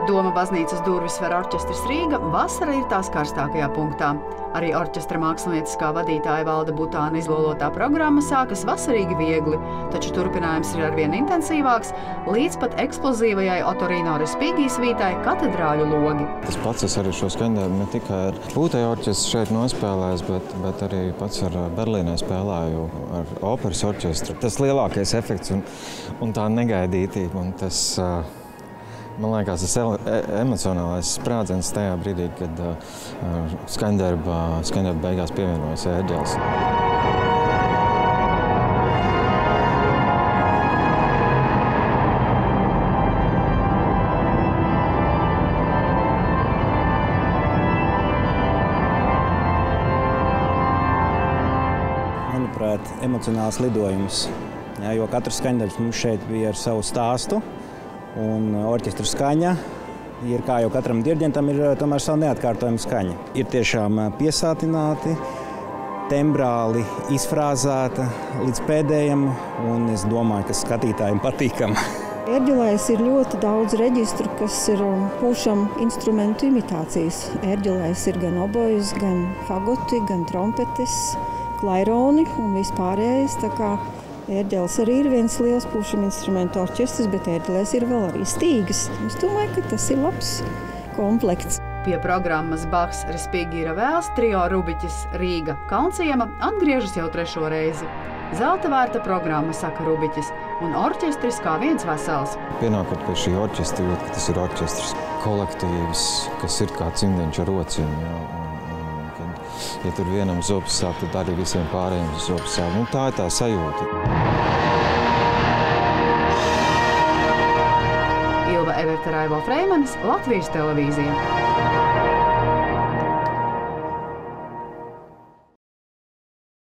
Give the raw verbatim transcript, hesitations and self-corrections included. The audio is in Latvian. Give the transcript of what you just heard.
Doma baznīcas durvis ver orķestris Rīga, vasara ir tās karstākajā punktā. Arī orķestra mākslinieckā vadītāja Valda Butāna izlolotā programma sākas vasarīgi viegli, taču turpinājums ir arvien intensīvāks, līdz pat eksplozīvajai Otorino Respighi svītai Katedrāļu logi. Tas pats es arī šo skaņdarbu ne tikai ar pūtēju orķestru šeit nospēlējis, bet, bet arī pats ar Berlīnē spēlēju ar operas orķestru. Tas lielākais efekts un, un tā negaidītība un tas, man liekas, tas emocionālais sprādziens tajā brīdī, kad uh, skaņdarba, skaņdarba beigās pievienojas ērģeles. Manuprāt, emocionāls lidojums, jā, jo katrs skaņdarbs mums šeit bija ar savu stāstu. Un orķestra skaņa ir, kā jau katram dirģentam, ir tomēr savu neatkārtojumu skaņa. Ir tiešām piesātināti, tembrāli izfrāzēta līdz pēdējam, un es domāju, ka skatītājiem patīkam. Ērģelēs ir ļoti daudz reģistru, kas ir pušam instrumentu imitācijas. Ērģelēs ir gan obojas, gan fagoti, gan trompetes, klaironi un vispārējais. Tā kā ērģeles arī ir viens liels pušam instrumentu orķestris, bet ērģelēs ir vēl arī stīgas. Es domāju, ka tas ir labs komplekts. Pie programmas Bachs Respighi Ravēls trio Rubiķis Rīga Kalnciema atgriežas jau trešo reizi. Zelta vērta programma, saka Rubiķis, un orķestris kā viens vesels. Pienākot pie šī orķestra, ka tas ir orķestris kolektīvs, kas ir kā cimdiņš ar rociņu. Jā, un, un, kad, ja tur vienam zobs sāp, tad arī visiem pārējiem zobs sāp. Nu, tā ir tā sajūta. Ilva Everta Raivo Freimanis, Latvijas televīzija.